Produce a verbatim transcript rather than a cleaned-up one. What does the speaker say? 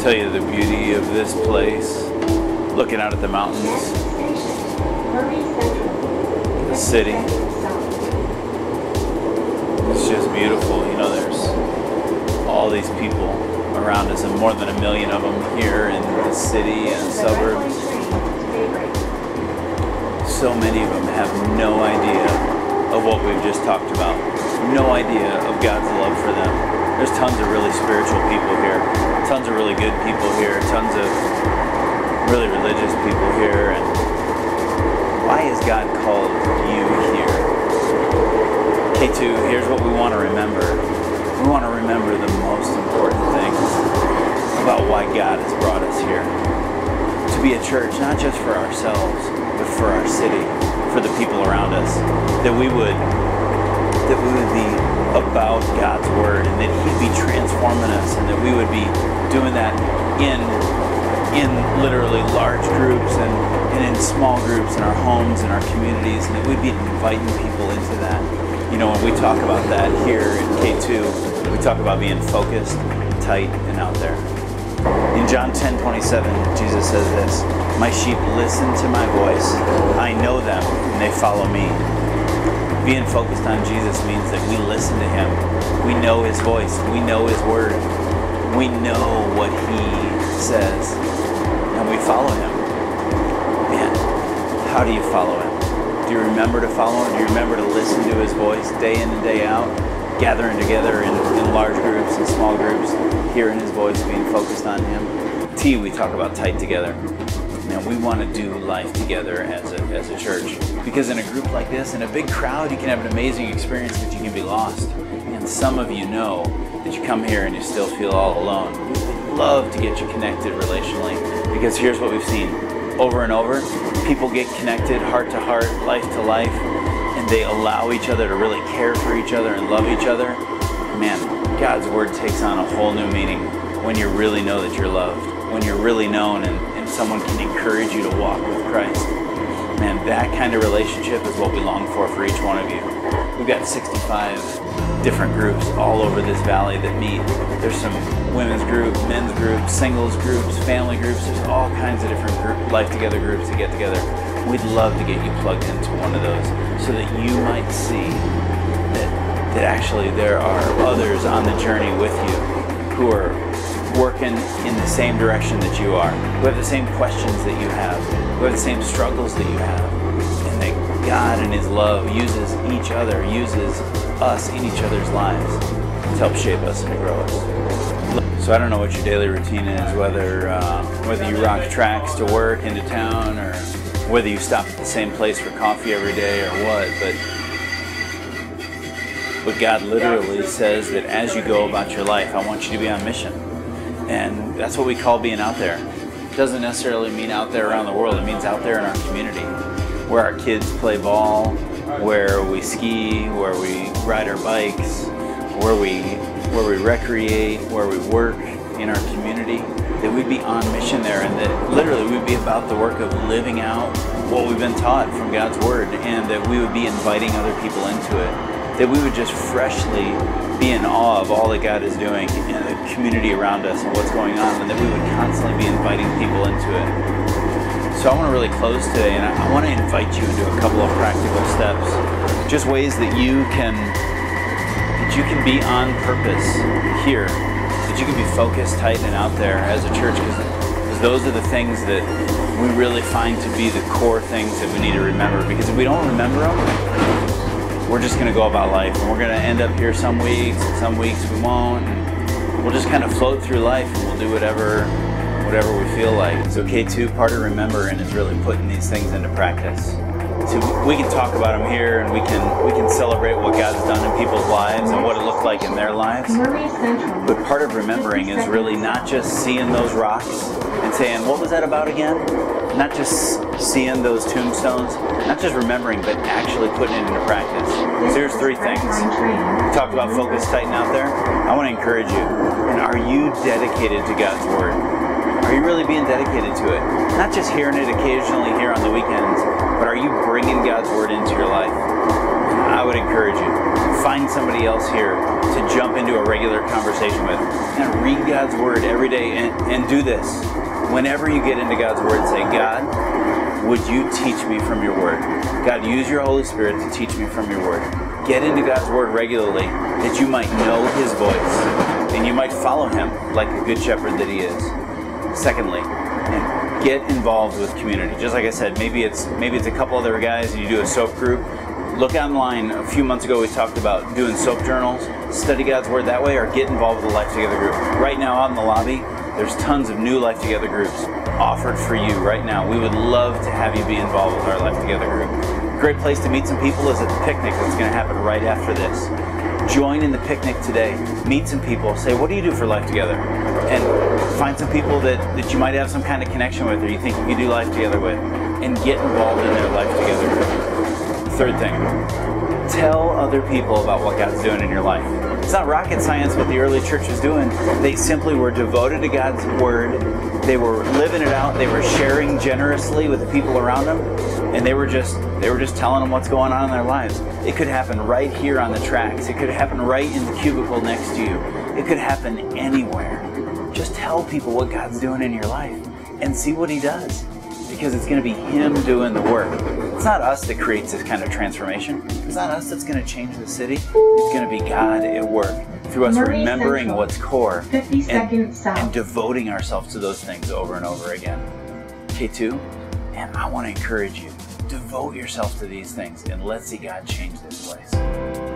tell you the beauty of this place, looking out at the mountains, the city. It's just beautiful. You know, there's all these people around us, and more than a million of them here in the city and suburbs. So many of them have no idea of what we've just talked about. No idea of God's love for them. There's tons of really spiritual people here, tons of really good people here, tons of really religious people here. And why has God called you here? K two, here's what we want to remember. We want to remember the most important things about why God has brought us here. To be a church, not just for ourselves, but for our city, for the people around us. That we would, that we would be about God's word, and that He'd be transforming us, and that we would be doing that in in literally large groups and, and in small groups in our homes and our communities, and that we'd be inviting people into that. You know, when we talk about that here in K two, we talk about being focused, tight, and out there. In John ten twenty-seven, Jesus says this, "My sheep listen to my voice. I know them, and they follow me." Being focused on Jesus means that we listen to Him. We know His voice. We know His word. We know what He says, and we follow Him. Man, how do you follow Him? Do you remember to follow Him? Do you remember to listen to His voice day in and day out? Gathering together in, in large groups and small groups, hearing His voice, being focused on Him. T, we talk about tight together. Man, we want to do life together as a, as a church. Because in a group like this, in a big crowd, you can have an amazing experience, but you can be lost. And some of you know that you come here and you still feel all alone. We would love to get you connected relationally, because here's what we've seen. Over and over, people get connected heart to heart, life to life, and they allow each other to really care for each other and love each other. Man, God's word takes on a whole new meaning when you really know that you're loved, when you're really known, and, and someone can encourage you to walk with Christ. Man, that kind of relationship is what we long for for each one of you. We've got sixty-five different groups all over this valley that meet. There's some women's groups, men's groups, singles groups, family groups. There's all kinds of different group, life together groups that get together. We'd love to get you plugged into one of those so that you might see that, that actually there are others on the journey with you who are working in the same direction that you are, who have the same questions that you have, who have the same struggles that you have, and that God in His love uses each other, uses us in each other's lives to help shape us and grow us. So I don't know what your daily routine is, whether uh, whether you rock tracks to work, into town, or whether you stop at the same place for coffee every day or what, but but God literally says that as you go about your life, I want you to be on mission. And that's what we call being out there. It doesn't necessarily mean out there around the world. It means out there in our community, where our kids play ball, where we ski, where we ride our bikes, where we where we recreate, where we work in our community. That we'd be on mission there, and that literally we'd be about the work of living out what we've been taught from God's Word, and that we would be inviting other people into it. That we would just freshly be in awe of all that God is doing in the community around us and what's going on, and that we would constantly be inviting people into it. So I want to really close today, and I want to invite you into a couple of practical steps, just ways that you can that you can be on purpose here, that you can be focused, tight, and out there as a church, because those are the things that we really find to be the core things that we need to remember. Because if we don't remember them, we're just going to go about life, and we're going to end up here some weeks, and some weeks we won't, and we'll just kind of float through life, and we'll do whatever whatever we feel like. So K two, part of remembering is really putting these things into practice. So we can talk about them here, and we can we can celebrate what God's done in people's lives and what it looked like in their lives. But part of remembering is really not just seeing those rocks and saying, what was that about again? Not just seeing those tombstones, not just remembering, but actually putting it into practice. So here's three things. We talked about focus, tighten out there. I want to encourage you. And are you dedicated to God's Word? Are you really being dedicated to it? Not just hearing it occasionally here on the weekends, but are you bringing God's Word into your life? I would encourage you, find somebody else here to jump into a regular conversation with and read God's Word every day and, and do this. Whenever you get into God's Word, say, God, would you teach me from your Word? God, use your Holy Spirit to teach me from your Word. Get into God's Word regularly that you might know His voice and you might follow Him like a good shepherd that He is. Secondly, and get involved with community. Just like I said, maybe it's maybe it's a couple other guys and you do a soap group. Look online. A few months ago we talked about doing soap journals. Study God's Word that way, or get involved with the Life Together group. Right now out in the lobby, there's tons of new Life Together groups offered for you right now. We would love to have you be involved with our Life Together group. Great place to meet some people is at the picnic that's going to happen right after this. Join in the picnic today. Meet some people. Say, what do you do for Life Together? And find some people that, that you might have some kind of connection with or you think you can do life together with, and get involved in their Life Together group. Third thing, tell other people about what God's doing in your life. It's not rocket science what the early church was doing. They simply were devoted to God's Word. They were living it out. They were sharing generously with the people around them, and they were just they were just telling them what's going on in their lives. It could happen right here on the tracks. It could happen right in the cubicle next to you. It could happen anywhere. Just tell people what God's doing in your life and see what He does, because it's going to be Him doing the work. It's not us that creates this kind of transformation. It's not us that's going to change the city. It's going to be God at work through us Murray remembering Central, what's core fifty and, seconds south. and devoting ourselves to those things over and over again. K two, and I want to encourage you, devote yourself to these things and let's see God change this place.